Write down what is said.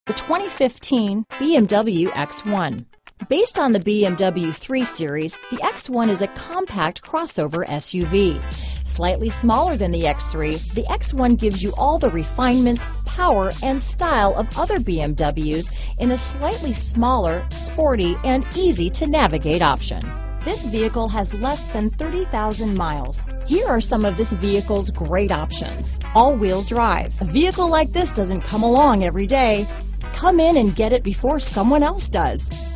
The 2015 BMW X1. Based on the BMW 3 Series, the X1 is a compact crossover SUV. Slightly smaller than the X3, the X1 gives you all the refinements, power, and style of other BMWs in a slightly smaller, sporty, and easy-to-navigate option. This vehicle has less than 30,000 miles. Here are some of this vehicle's great options. All-wheel drive. A vehicle like this doesn't come along every day. Come in and get it before someone else does.